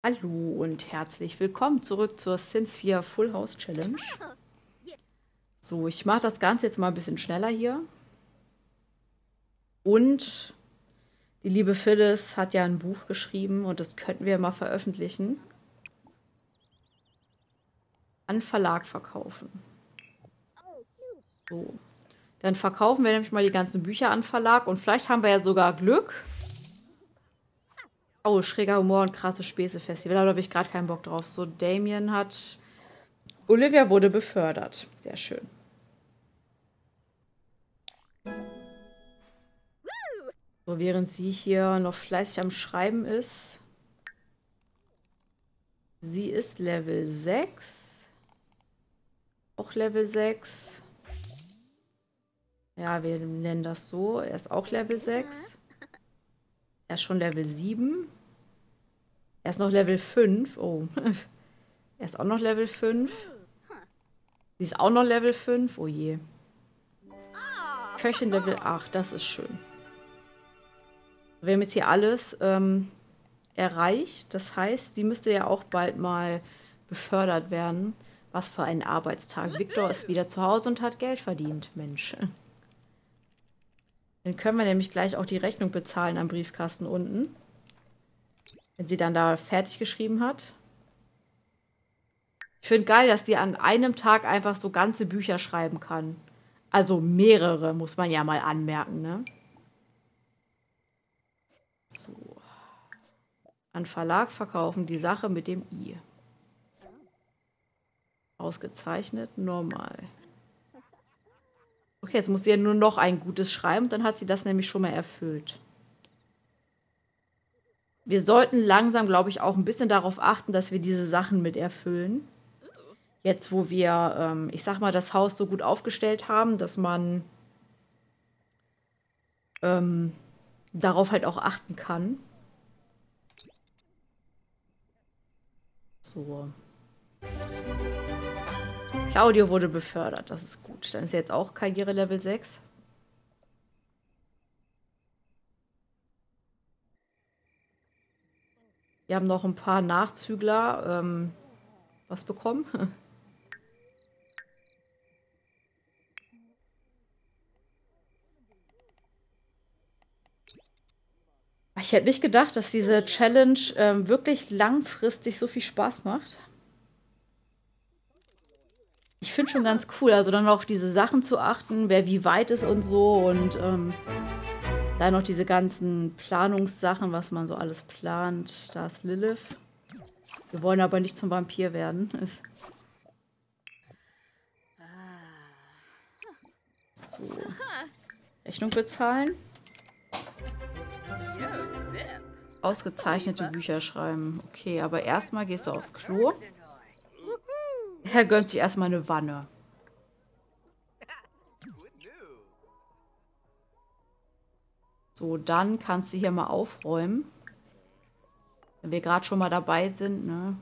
Hallo und herzlich willkommen zurück zur Sims 4 Full House Challenge. So, ich mache das Ganze jetzt mal ein bisschen schneller hier. Und die liebe Phyllis hat ja ein Buch geschrieben und das könnten wir mal veröffentlichen. An Verlag verkaufen. So. Dann verkaufen wir nämlich mal die ganzen Bücher an Verlag und vielleicht haben wir ja sogar Glück. Oh, schräger Humor und krasse Späße-Festival. Da habe ich gerade keinen Bock drauf. So, Damien hat... Olivia wurde befördert. Sehr schön. So, während sie hier noch fleißig am Schreiben ist. Sie ist Level 6. Auch Level 6. Ja, wir nennen das so. Er ist auch Level 6. Er ist schon Level 7. Er ist noch Level 5. Oh. Er ist auch noch Level 5. Sie ist auch noch Level 5. Oh je. Köchin Level 8. Das ist schön. Wir haben jetzt hier alles erreicht. Das heißt, sie müsste ja auch bald mal befördert werden. Was für ein Arbeitstag. Victor ist wieder zu Hause und hat Geld verdient. Mensch. Dann können wir nämlich gleich auch die Rechnung bezahlen am Briefkasten unten. Wenn sie dann da fertig geschrieben hat. Ich finde geil, dass die an einem Tag einfach so ganze Bücher schreiben kann. Also mehrere, muss man ja mal anmerken, ne? So. An Verlag verkaufen, die Sache mit dem I. Ausgezeichnet, normal. Okay, jetzt muss sie ja nur noch ein gutes schreiben, dann hat sie das nämlich schon mal erfüllt. Wir sollten langsam, glaube ich, auch ein bisschen darauf achten, dass wir diese Sachen mit erfüllen. Jetzt, wo wir, ich sag mal, das Haus so gut aufgestellt haben, dass man darauf halt auch achten kann. So. Claudio wurde befördert, das ist gut. Dann ist jetzt auch Karriere Level 6. Wir haben noch ein paar Nachzügler was bekommen. Ich hätte nicht gedacht, dass diese Challenge wirklich langfristig so viel Spaß macht. Ich finde schon ganz cool, also dann auf diese Sachen zu achten, wer wie weit ist und so und dann noch diese ganzen Planungssachen, was man so alles plant. Da ist Lilith. Wir wollen aber nicht zum Vampir werden. So. Rechnung bezahlen. Ausgezeichnete Bücher schreiben. Okay, aber erstmal gehst du aufs Klo. Er gönnt sich erstmal eine Wanne. So, dann kannst du hier mal aufräumen. Wenn wir gerade schon mal dabei sind, ne?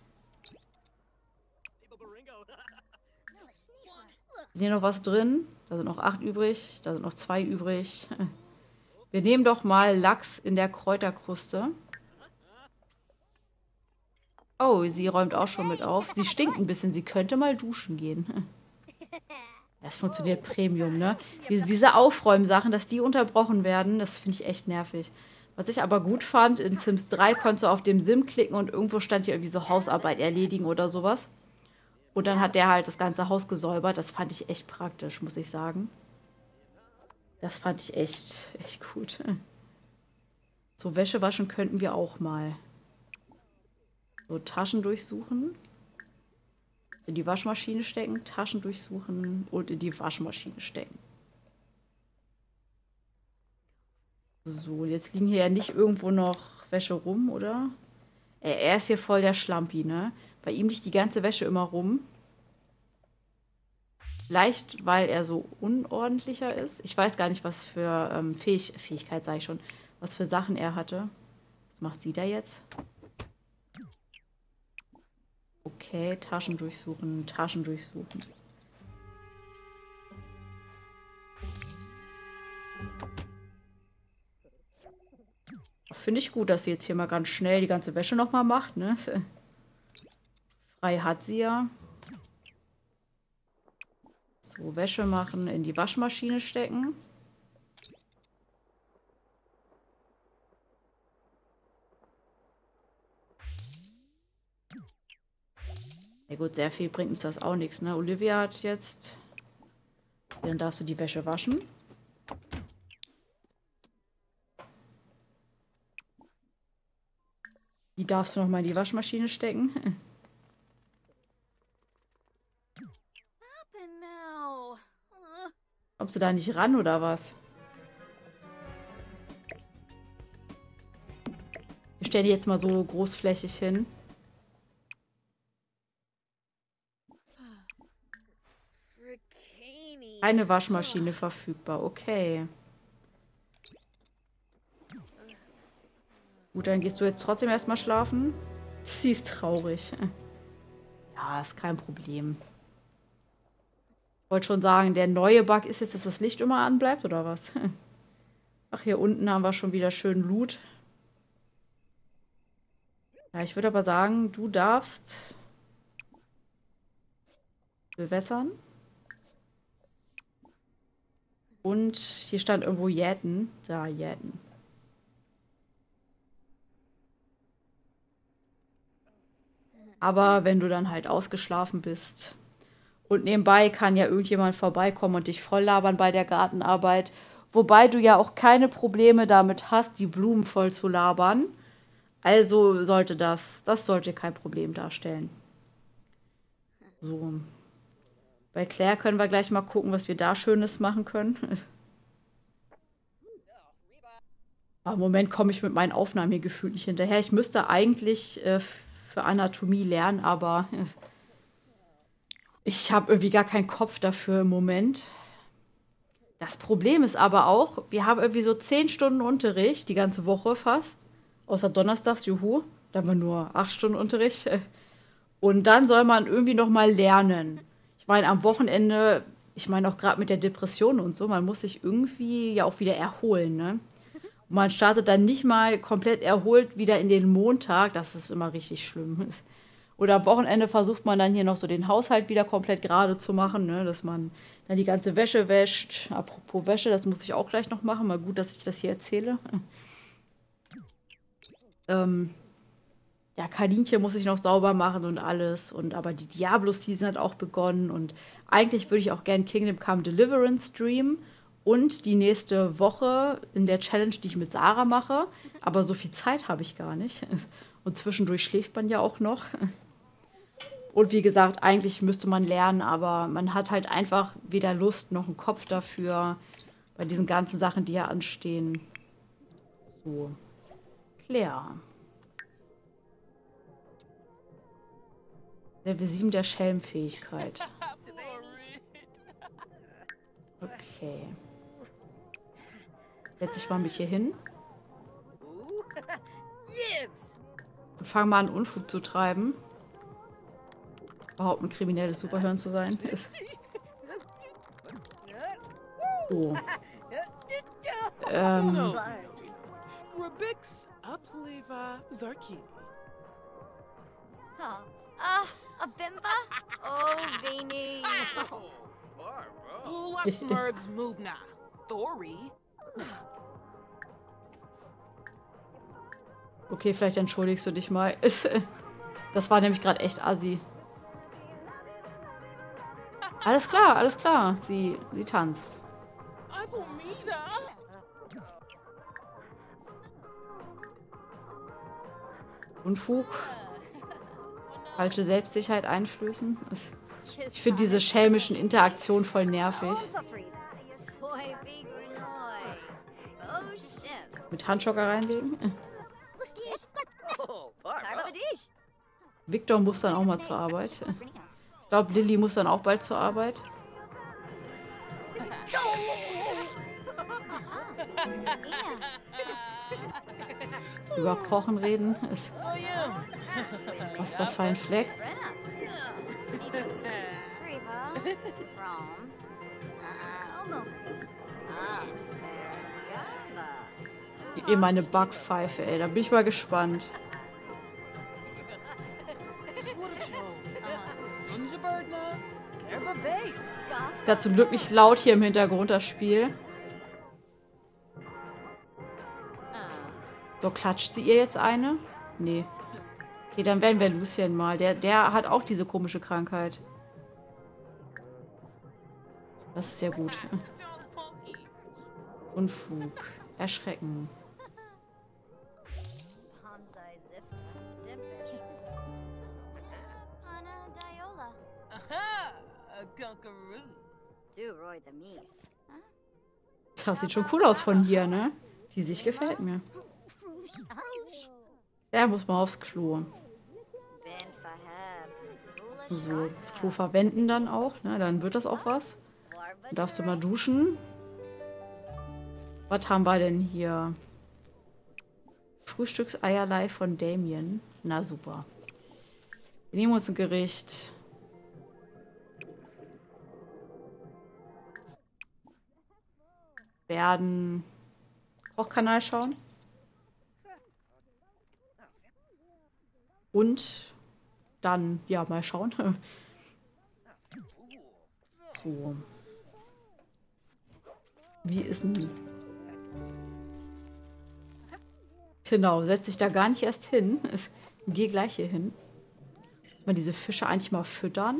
Ist hier noch was drin? Da sind noch 8 übrig. Da sind noch 2 übrig. Wir nehmen doch mal Lachs in der Kräuterkruste. Oh, sie räumt auch schon mit auf. Sie stinkt ein bisschen. Sie könnte mal duschen gehen. Das funktioniert Premium, ne? Diese Aufräumsachen, dass die unterbrochen werden, das finde ich echt nervig. Was ich aber gut fand, in Sims 3 konntest du auf dem Sim klicken und irgendwo stand hier irgendwie so Hausarbeit erledigen oder sowas. Und dann hat der halt das ganze Haus gesäubert. Das fand ich echt praktisch, muss ich sagen. Das fand ich echt gut. So, Wäsche waschen könnten wir auch mal. So, Taschen durchsuchen. In die Waschmaschine stecken, Taschen durchsuchen und in die Waschmaschine stecken. So, jetzt liegen hier ja nicht irgendwo noch Wäsche rum, oder? Er ist hier voll der Schlampi, ne? Bei ihm liegt die ganze Wäsche immer rum. Vielleicht, weil er so unordentlicher ist. Ich weiß gar nicht, was für Fähigkeit, sage ich schon, was für Sachen er hatte. Was macht sie da jetzt? Okay, Taschen durchsuchen, Taschen durchsuchen. finde ich gut, dass sie jetzt hier mal ganz schnell die ganze Wäsche nochmal macht, ne? Frei hat sie ja. So, Wäsche machen, in die Waschmaschine stecken. Ja gut, sehr viel bringt uns das auch nichts, ne? Olivia hat jetzt... Dann darfst du die Wäsche waschen. Die darfst du nochmal in die Waschmaschine stecken. Kommst du da nicht ran, oder was? Wir stellen die jetzt mal so großflächig hin. Keine Waschmaschine verfügbar, okay. Gut, dann gehst du jetzt trotzdem erstmal schlafen. Sie ist traurig. Ja, ist kein Problem. Ich wollte schon sagen, der neue Bug ist jetzt, dass das Licht immer anbleibt, oder was? Ach, hier unten haben wir schon wieder schön Loot. Ja, ich würde aber sagen, du darfst bewässern. Und hier stand irgendwo jäten. Da, jäten. Aber wenn du dann halt ausgeschlafen bist und nebenbei kann ja irgendjemand vorbeikommen und dich voll labern bei der Gartenarbeit, wobei du ja auch keine Probleme damit hast, die Blumen voll zu labern. Also sollte das sollte kein Problem darstellen. So. Bei Claire können wir gleich mal gucken, was wir da Schönes machen können. Aber im Moment komme ich mit meinen Aufnahmen hier gefühlt nicht hinterher. Ich müsste eigentlich für Anatomie lernen, aber ich habe irgendwie gar keinen Kopf dafür im Moment. Das Problem ist aber auch, wir haben irgendwie so 10 Stunden Unterricht, die ganze Woche fast. Außer donnerstags, juhu. Da haben wir nur 8 Stunden Unterricht. Und dann soll man irgendwie noch mal lernen. Ich meine, am Wochenende, ich meine auch gerade mit der Depression und so, man muss sich irgendwie ja auch wieder erholen, ne? Und man startet dann nicht mal komplett erholt wieder in den Montag. Das ist immer richtig schlimm. Oder am Wochenende versucht man dann hier noch so den Haushalt wieder komplett gerade zu machen, ne? Dass man dann die ganze Wäsche wäscht. Apropos Wäsche, das muss ich auch gleich noch machen. Mal gut, dass ich das hier erzähle. Ja, Kaninchen muss ich noch sauber machen und alles. Aber die Diablo-Season hat auch begonnen. Und eigentlich würde ich auch gern Kingdom Come Deliverance streamen. Und die nächste Woche in der Challenge, die ich mit Sarah mache. Aber so viel Zeit habe ich gar nicht. Und zwischendurch schläft man ja auch noch. Und wie gesagt, eigentlich müsste man lernen, aber man hat halt einfach weder Lust noch einen Kopf dafür bei diesen ganzen Sachen, die ja anstehen. So. Claire. Level 7 der Schelmfähigkeit. Okay. Setz ich mal mich hier hin. Und fang mal an, Unfug zu treiben. Überhaupt ein kriminelles Superhirn zu sein. Oh. Okay, vielleicht entschuldigst du dich mal. Das war nämlich gerade echt assi. Alles klar, alles klar. Sie tanzt. Unfug. Falsche Selbstsicherheit einflößen. Ich finde diese schelmischen Interaktionen voll nervig. Mit Handschocker reinlegen. Victor muss dann auch mal zur Arbeit. Ich glaube, Lilly muss dann auch bald zur Arbeit. Über Kochen reden. Was ist das für ein Fleck? Die Eh meine Backpfeife, ey. Da bin ich mal gespannt. Ich hab zum Glück nicht laut hier im Hintergrund das Spiel. So, klatscht sie ihr jetzt eine? Nee. Okay, dann werden wir Lucien mal. Der hat auch diese komische Krankheit. Das ist ja gut. Unfug. Erschrecken. Das sieht schon cool aus von hier, ne? Die Sicht gefällt mir. Der muss mal aufs Klo. So, das Klo verwenden dann auch, ne? Dann wird das auch was. Dann darfst du mal duschen. Was haben wir denn hier? Frühstückseierlei von Damien. Na super. Wir nehmen uns ein Gericht. Werden Kochkanal schauen. Und dann, ja, mal schauen. So. Wie ist denn... Genau, setz dich da gar nicht erst hin. Geh gleich hier hin. Muss man diese Fische eigentlich mal füttern?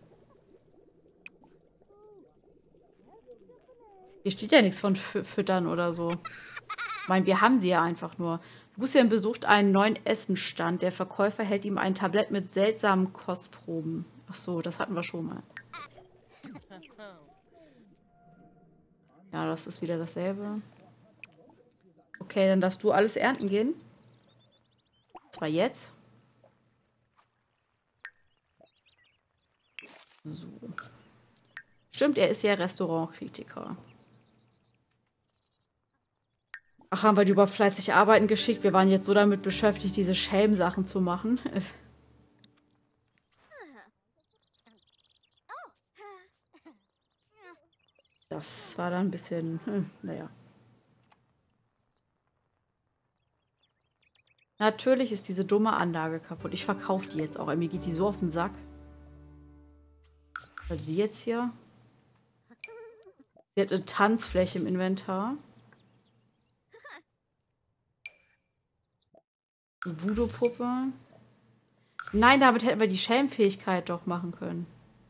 Hier steht ja nichts von Füttern oder so. Ich meine, wir haben sie ja einfach nur. Lucien besucht einen neuen Essenstand. Der Verkäufer hält ihm ein Tablett mit seltsamen Kostproben. Ach so, das hatten wir schon mal. Ja, das ist wieder dasselbe. Okay, dann darfst du alles ernten gehen. Zwar jetzt. So. Stimmt, er ist ja Restaurantkritiker. Ach, haben wir die überhaupt fleißig arbeiten geschickt? Wir waren jetzt so damit beschäftigt, diese Schelm-Sachen zu machen. Das war dann ein bisschen... naja. Natürlich ist diese dumme Anlage kaputt. Ich verkaufe die jetzt auch. Mir geht die so auf den Sack. Was sie jetzt hier? Sie hat eine Tanzfläche im Inventar. Voodoo-Puppe. Nein, damit hätten wir die Schelmfähigkeit doch machen können.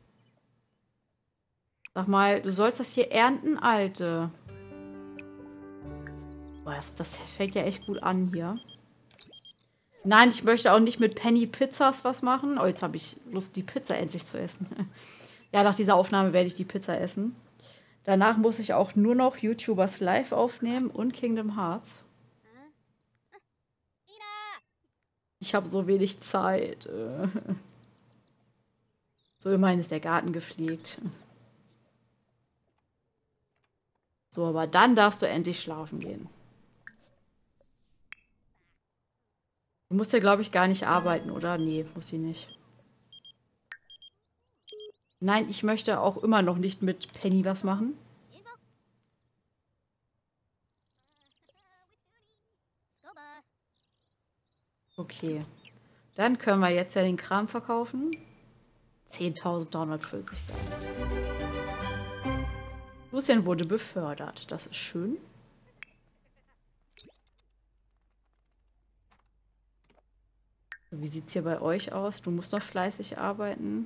Sag mal, du sollst das hier ernten, Alte. Boah, das fängt ja echt gut an hier. Nein, ich möchte auch nicht mit Penny Pizzas was machen. Oh, jetzt habe ich Lust, die Pizza endlich zu essen. Ja, nach dieser Aufnahme werde ich die Pizza essen. Danach muss ich auch nur noch YouTubers Live aufnehmen und Kingdom Hearts. Ich habe so wenig Zeit. So, immerhin ist der Garten gepflegt. So, aber dann darfst du endlich schlafen gehen. Du musst ja, glaube ich, gar nicht arbeiten, oder? Nee, muss sie nicht. Nein, ich möchte auch immer noch nicht mit Penny was machen. Okay. Dann können wir jetzt ja den Kram verkaufen. 10.340. Lucien wurde befördert. Das ist schön. Wie sieht es hier bei euch aus? Du musst noch fleißig arbeiten.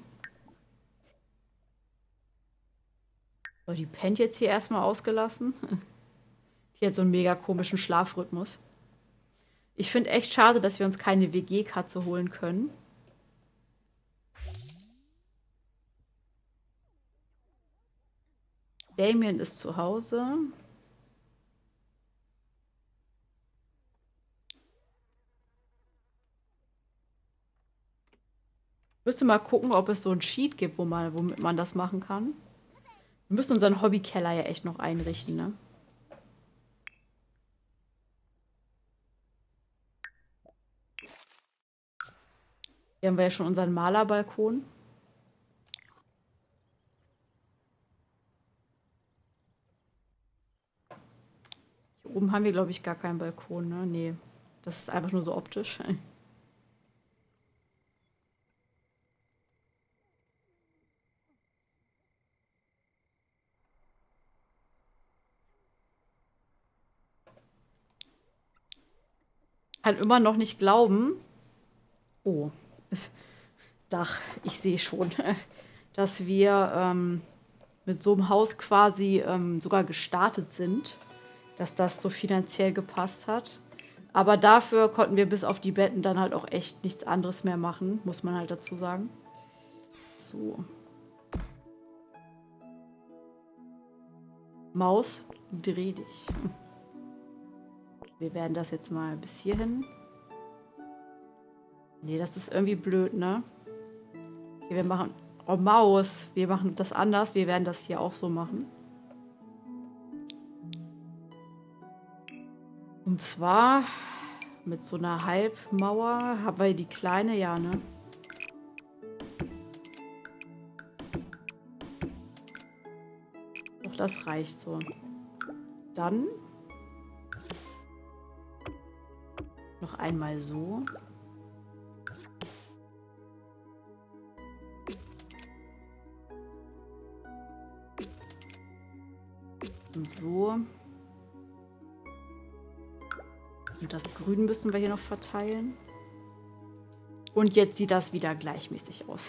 So, die pennt jetzt hier erstmal ausgelassen. Die hat so einen mega komischen Schlafrhythmus. Ich finde echt schade, dass wir uns keine WG-Katze holen können. Damien ist zu Hause. Ich müsste mal gucken, ob es so ein Sheet gibt, womit man das machen kann. Wir müssen unseren Hobbykeller ja echt noch einrichten, ne? Hier haben wir ja schon unseren Malerbalkon. Hier oben haben wir, glaube ich, gar keinen Balkon, ne? Nee. Das ist einfach nur so optisch. Kann immer noch nicht glauben. Oh, Dach. Ich sehe schon, dass wir mit so einem Haus quasi sogar gestartet sind, dass das so finanziell gepasst hat. Aber dafür konnten wir bis auf die Betten dann halt auch echt nichts anderes mehr machen, muss man halt dazu sagen. So. Maus, dreh dich. Wir werden das jetzt mal bis hierhin. Nee, das ist irgendwie blöd, ne? Okay, wir machen... Oh, Maus. Wir machen das anders. Wir werden das hier auch so machen. Und zwar mit so einer Halbmauer haben wir die kleine, ja, ne? Doch, das reicht so. Dann noch einmal so. Und so. Und das Grün müssen wir hier noch verteilen. Und jetzt sieht das wieder gleichmäßig aus.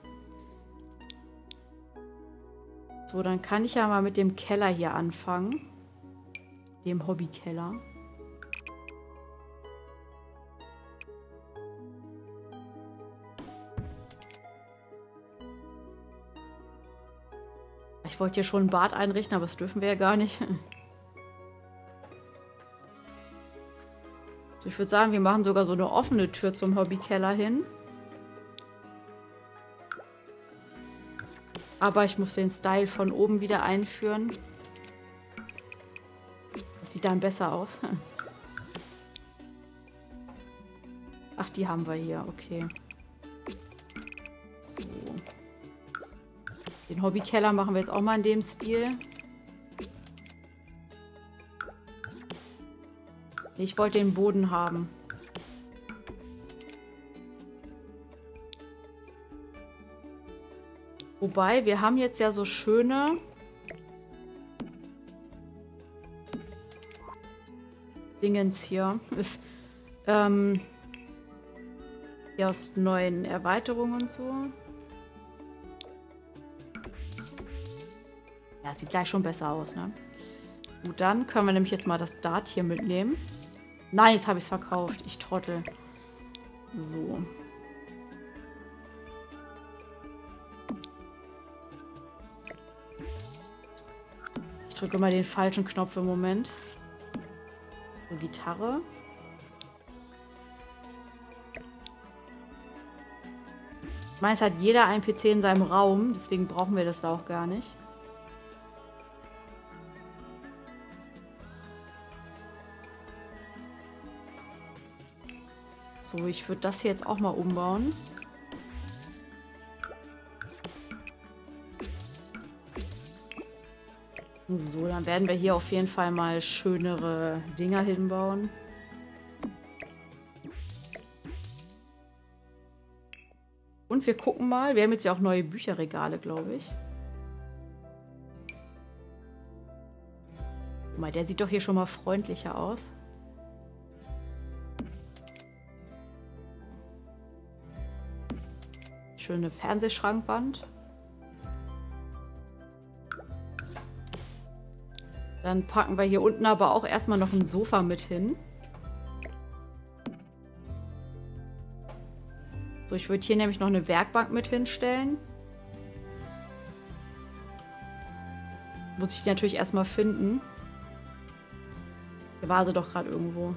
So, dann kann ich ja mal mit dem Keller hier anfangen. Dem Hobbykeller. Ich wollte hier schon ein Bad einrichten, aber das dürfen wir ja gar nicht. So, ich würde sagen, wir machen sogar so eine offene Tür zum Hobbykeller hin. Aber ich muss den Style von oben wieder einführen. Das sieht dann besser aus. Ach, die haben wir hier, okay. So. Den Hobbykeller machen wir jetzt auch mal in dem Stil. Ich wollte den Boden haben. Wobei, wir haben jetzt ja so schöne Dingens hier. Ist, hier aus neuen Erweiterungen und so. Ja, sieht gleich schon besser aus, ne? Gut, dann können wir nämlich jetzt mal das Dart hier mitnehmen. Nein, jetzt habe ich es verkauft. Ich Trottel. So. Ich drücke mal den falschen Knopf im Moment. So, Gitarre. Meist hat jeder einen PC in seinem Raum, deswegen brauchen wir das da auch gar nicht. So, ich würde das hier jetzt auch mal umbauen. So, dann werden wir hier auf jeden Fall mal schönere Dinger hinbauen. Und wir gucken mal, wir haben jetzt ja auch neue Bücherregale, glaube ich. Guck mal, der sieht doch hier schon mal freundlicher aus. Schöne Fernsehschrankwand. Dann packen wir hier unten aber auch erstmal noch ein Sofa mit hin. So, ich würde hier nämlich noch eine Werkbank mit hinstellen. Muss ich die natürlich erstmal finden. Hier war sie doch gerade irgendwo.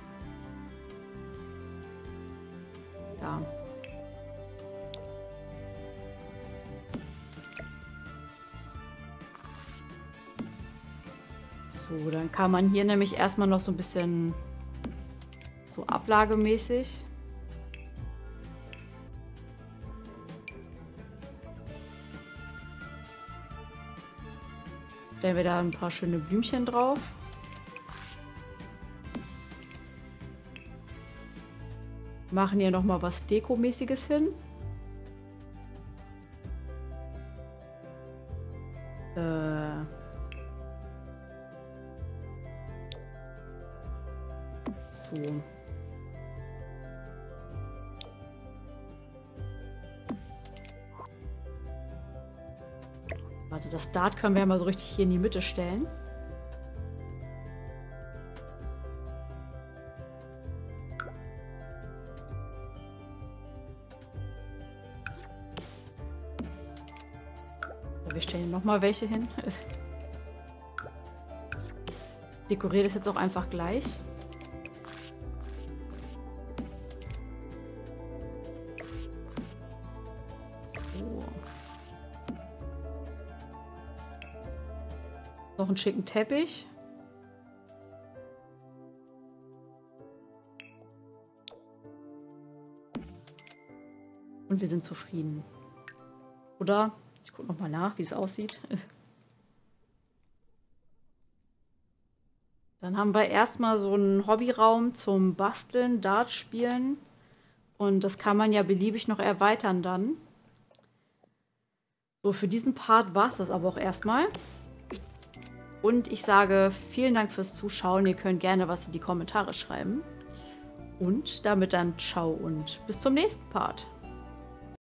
Ja. So, dann kann man hier nämlich erstmal noch so ein bisschen so ablagemäßig. Stellen wir da ein paar schöne Blümchen drauf. machen hier nochmal was Dekomäßiges hin. So. Also das Dart können wir ja mal so richtig hier in die Mitte stellen. Wir stellen nochmal welche hin. Dekoriere das jetzt auch einfach gleich. So. Noch einen schicken Teppich. Und wir sind zufrieden. Oder? Ich gucke nochmal nach, wie es aussieht. Dann haben wir erstmal so einen Hobbyraum zum Basteln, Dart spielen. Und das kann man ja beliebig noch erweitern dann. So, für diesen Part war es das aber auch erstmal. Und ich sage vielen Dank fürs Zuschauen. Ihr könnt gerne was in die Kommentare schreiben. Und damit dann ciao und bis zum nächsten Part.